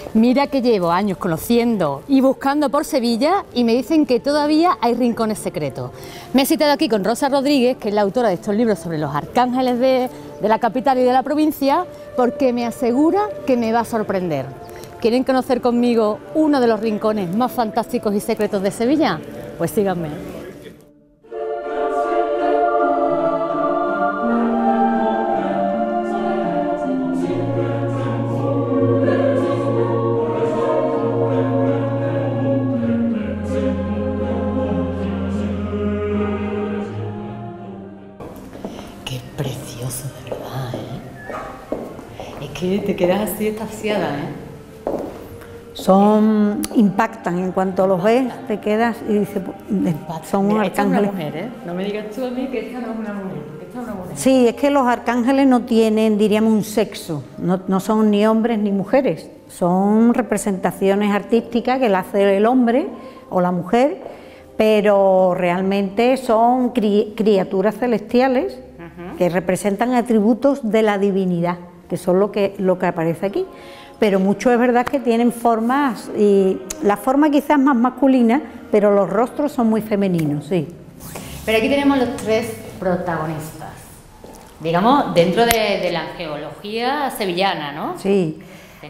Mira que llevo años conociendo y buscando por Sevilla y me dicen que todavía hay rincones secretos. Me he citado aquí con Rosa Rodríguez, que es la autora de estos libros sobre los arcángeles de la capital y de la provincia, porque me asegura que me va a sorprender. ¿Quieren conocer conmigo uno de los rincones más fantásticos y secretos de Sevilla? Pues síganme. Qué precioso, de verdad, ¿eh? Es que te quedas así extasiada, ¿eh? Impactan, en cuanto los ves, te quedas y dices, son unos arcángeles. Esta es una mujer, ¿eh? No me digas tú a mí que esta no es una mujer, porque esta es una mujer. Sí, es que los arcángeles no tienen, diríamos, un sexo, no son ni hombres ni mujeres, son representaciones artísticas que la hace el hombre o la mujer, pero realmente son criaturas celestiales que representan atributos de la divinidad, que son lo que aparece aquí. Pero mucho es verdad que tienen formas, y la forma quizás más masculina, pero los rostros son muy femeninos, sí. Pero aquí tenemos los tres protagonistas, digamos, dentro de la geología sevillana, ¿no? Sí.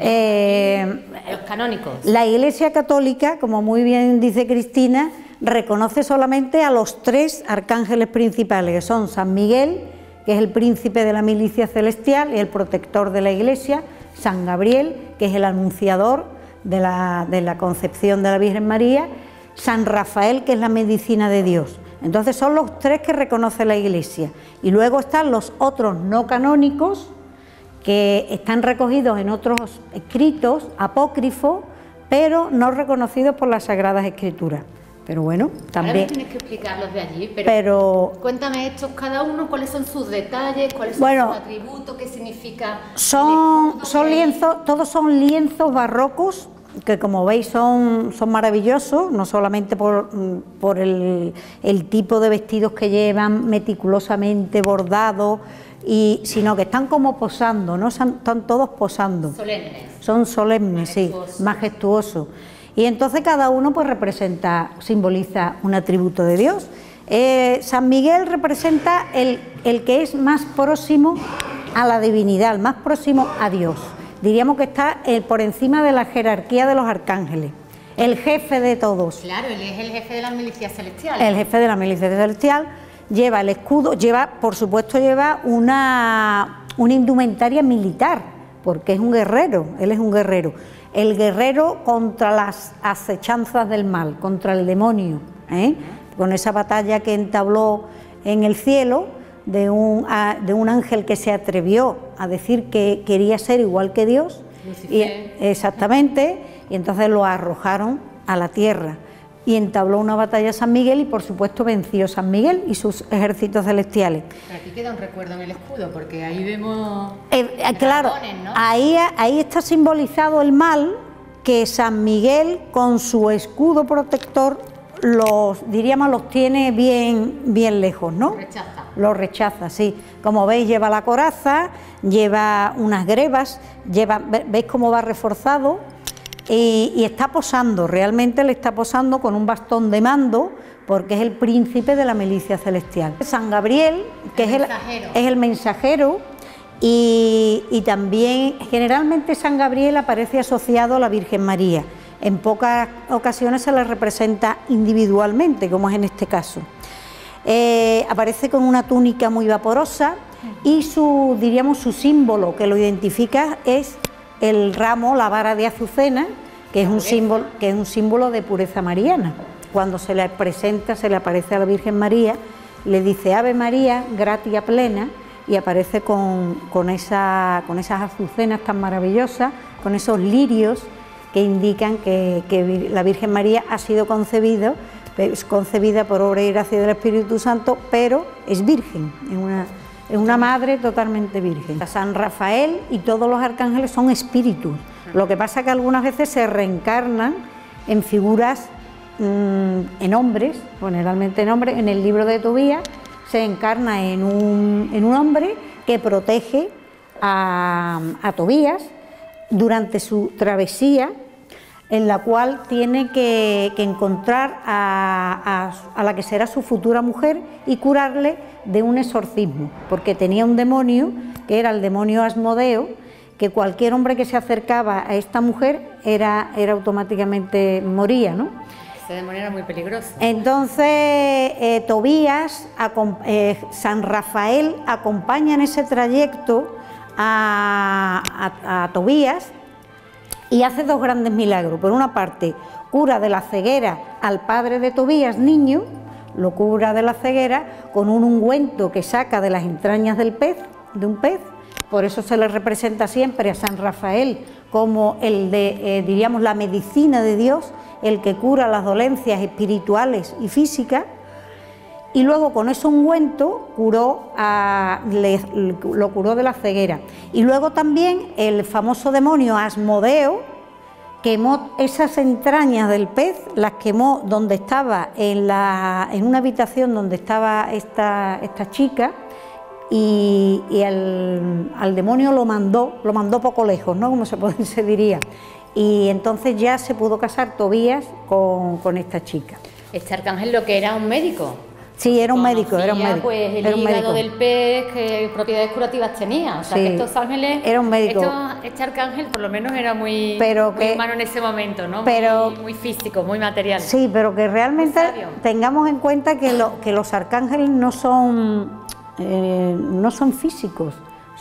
Los canónicos. La Iglesia Católica, como muy bien dice Cristina, reconoce solamente a los tres arcángeles principales, que son San Miguel, que es el príncipe de la milicia celestial y el protector de la Iglesia, San Gabriel, que es el anunciador de la concepción de la Virgen María, San Rafael, que es la medicina de Dios. Entonces son los tres que reconoce la Iglesia. Y luego están los otros no canónicos, que están recogidos en otros escritos apócrifos, pero no reconocidos por las Sagradas Escrituras. Pero bueno, también... Ahora tienes que explicarlos de allí, pero cuéntame estos cada uno, cuáles son sus detalles, cuáles son sus atributos, qué significa... Son lienzos, todos son lienzos barrocos, que como veis son maravillosos, no solamente por el tipo de vestidos que llevan, meticulosamente bordados, sino que están como posando, ¿no? Están todos posando. Solemnes. Son solemnes, sí, majestuosos. Y entonces cada uno pues simboliza un atributo de Dios. San Miguel representa el que es más próximo a la divinidad, el más próximo a Dios. Diríamos que está por encima de la jerarquía de los arcángeles, el jefe de todos. Claro, él es el jefe de la milicia celestial. El jefe de la milicia celestial, lleva el escudo, por supuesto lleva una indumentaria militar, porque es un guerrero, él es un guerrero. El guerrero contra las acechanzas del mal, contra el demonio, con esa batalla que entabló en el cielo de un ángel que se atrevió a decir que quería ser igual que Dios, exactamente, y entonces lo arrojaron a la tierra y entabló una batalla San Miguel y por supuesto venció San Miguel y sus ejércitos celestiales. Pero aquí queda un recuerdo en el escudo, porque ahí vemos claro, dragones, ¿no? ahí está simbolizado el mal, que San Miguel con su escudo protector los tiene bien lejos, ¿no? Los rechaza, sí. Como veis lleva la coraza, lleva unas grebas, veis cómo va reforzado. Y está posando, realmente le está posando con un bastón de mando, porque es el príncipe de la milicia celestial. San Gabriel, que es el mensajero, y también generalmente San Gabriel aparece asociado a la Virgen María. En pocas ocasiones se le representa individualmente, como es en este caso. Aparece con una túnica muy vaporosa y su símbolo que lo identifica es el ramo, la vara de azucena, que es un símbolo de pureza mariana. Cuando se le presenta, se le aparece a la Virgen María, le dice Ave María, gratia plena, y aparece con esas azucenas tan maravillosas, con esos lirios que indican que la Virgen María ha sido concebida por obra y gracia del Espíritu Santo, pero es virgen, es una madre totalmente virgen. San Rafael y todos los arcángeles son espíritus. Lo que pasa es que algunas veces se reencarnan en figuras, en hombres, generalmente en hombres. En el libro de Tobías se encarna en un hombre que protege a Tobías durante su travesía, en la cual tiene que encontrar a la que será su futura mujer y curarle de un exorcismo, porque tenía un demonio, que era el demonio Asmodeo, que cualquier hombre que se acercaba a esta mujer era automáticamente moría, ¿no? Ese demonio era muy peligroso. Entonces, Tobías, San Rafael acompaña en ese trayecto a Tobías y hace dos grandes milagros. Por una parte, cura de la ceguera al padre de Tobías, niño, lo cura de la ceguera con un ungüento que saca de las entrañas del pez, de un pez. Por eso se le representa siempre a San Rafael como el de, diríamos, la medicina de Dios, el que cura las dolencias espirituales y físicas. Y luego con ese ungüento lo curó de la ceguera. Y luego también el famoso demonio Asmodeo quemó esas entrañas del pez, las quemó donde estaba, en una habitación donde estaba esta chica, y al demonio lo mandó poco lejos, ¿no? Como se diría. Y entonces ya se pudo casar Tobías con esta chica. Este arcángel lo que era un médico. Sí, era un médico, Pues el hígado del pez, que propiedades curativas tenía. O sea, sí, que estos ángeles, era un médico. Este arcángel por lo menos era muy humano en ese momento, ¿no? Muy físico, muy material. Sí, pero que realmente tengamos en cuenta que los arcángeles no son físicos,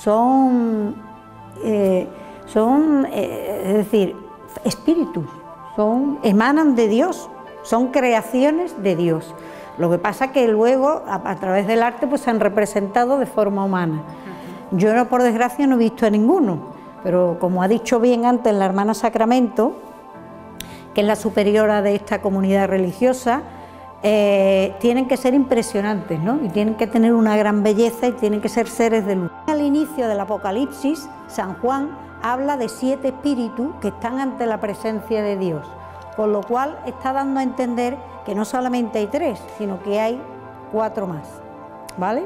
es decir, espíritus, emanan de Dios, son creaciones de Dios. Lo que pasa que luego, a través del arte, pues se han representado de forma humana. Yo, no, por desgracia, no he visto a ninguno, pero como ha dicho bien antes la hermana Sacramento, que es la superiora de esta comunidad religiosa, tienen que ser impresionantes, ¿no? Y tienen que tener una gran belleza y tienen que ser seres de luz. Al inicio del Apocalipsis, San Juan habla de 7 espíritus que están ante la presencia de Dios, con lo cual está dando a entender que no solamente hay 3, sino que hay 4 más, ¿vale?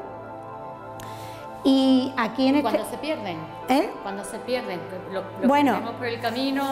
Y aquí en ¿Cuándo se pierden? ¿Cuándo se pierden? Bueno, ¿Lo por el camino?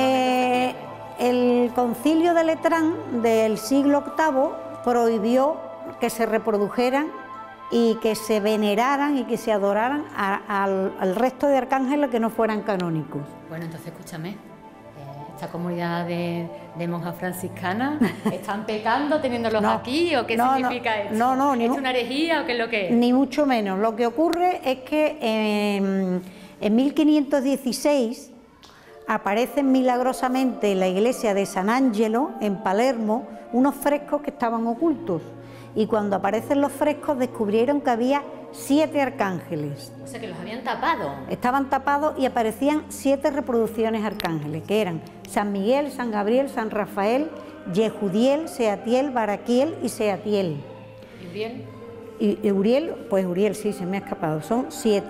El concilio de Letrán del siglo VIII prohibió que se reprodujeran y que se veneraran y que se adoraran al resto de arcángeles que no fueran canónicos. Bueno, entonces escúchame, esta comunidad de monjas franciscanas, ¿están pecando teniéndolos aquí o qué significa esto? No, ¿Es una herejía o qué es lo que es? Ni mucho menos. Lo que ocurre es que en 1516 aparecen milagrosamente en la iglesia de San Angelo, en Palermo, unos frescos que estaban ocultos. Y cuando aparecen los frescos descubrieron que había 7 arcángeles. O sea que los habían tapado. Estaban tapados y aparecían 7 reproducciones arcángeles, que eran San Miguel, San Gabriel, San Rafael, Yehudiel, Seatiel, Baraquiel y Seatiel. ¿Y Uriel? Y Uriel, pues Uriel sí, se me ha escapado, son 7.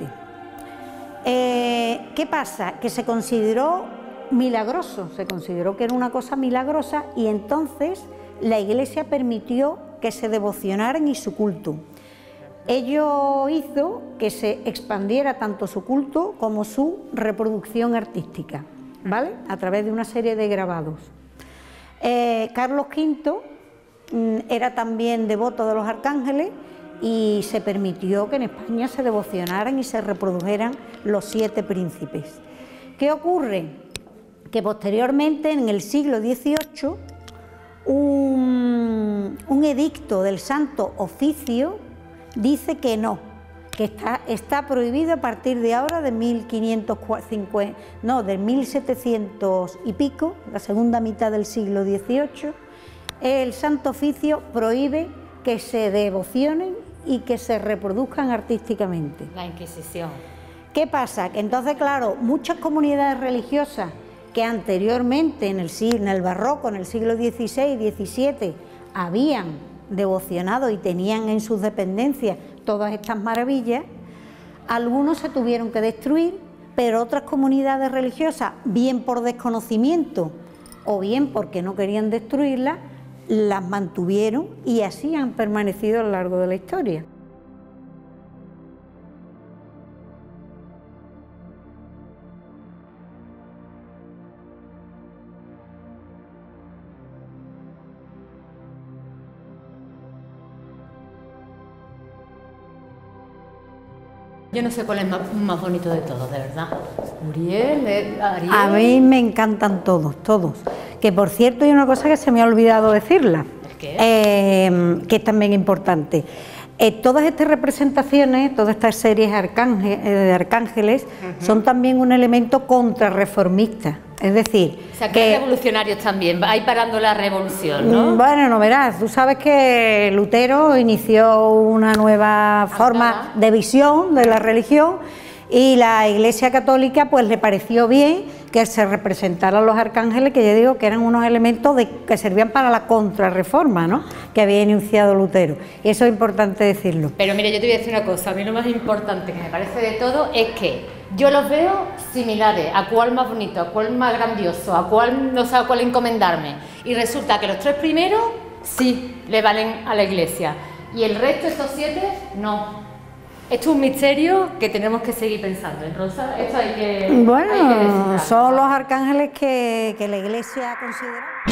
¿Qué pasa? Que se consideró milagroso, se consideró que era una cosa milagrosa y entonces la Iglesia permitió que se devocionaran y su culto. Ello hizo que se expandiera tanto su culto como su reproducción artística, ¿vale? A través de una serie de grabados. Carlos V era también devoto de los arcángeles y se permitió que en España se devocionaran y se reprodujeran los 7 príncipes. ¿Qué ocurre? Que posteriormente, en el siglo XVIII, un edicto del Santo Oficio dice que no, que está prohibido a partir de ahora, de 1700 y pico, la segunda mitad del siglo XVIII, el Santo Oficio prohíbe que se devocionen y que se reproduzcan artísticamente. La Inquisición. ¿Qué pasa? Que entonces, claro, muchas comunidades religiosas que anteriormente en el barroco, en el siglo XVI y XVII, habían devocionado y tenían en sus dependencias todas estas maravillas, algunos se tuvieron que destruir, pero otras comunidades religiosas, bien por desconocimiento o bien porque no querían destruirlas, las mantuvieron y así han permanecido a lo largo de la historia. Yo no sé cuál es más bonito de todos, de verdad. Uriel, Ariel. A mí me encantan todos, todos. Que por cierto hay una cosa que se me ha olvidado decirla. ¿El qué? Que es también importante. Todas estas representaciones, todas estas series de arcángeles, son también un elemento contrarreformista. Es decir, o sea, que hay revolucionarios también, hay parando la revolución, ¿no? Bueno, no verás, tú sabes que Lutero inició una nueva forma de visión de la religión y la Iglesia Católica pues le pareció bien que se representaran los arcángeles, que yo digo que eran unos elementos que servían para la contrarreforma, ¿no?, que había iniciado Lutero, y eso es importante decirlo. Pero mire, yo te voy a decir una cosa, a mí lo más importante que me parece de todo es que yo los veo similares, a cuál más bonito, a cuál más grandioso, a cuál no sé a cuál encomendarme, y resulta que los 3 primeros sí le valen a la Iglesia y el resto, estos 7, no. Esto es un misterio que tenemos que seguir pensando, en Rosa, esto hay que... Bueno, hay que son los arcángeles que la Iglesia considera...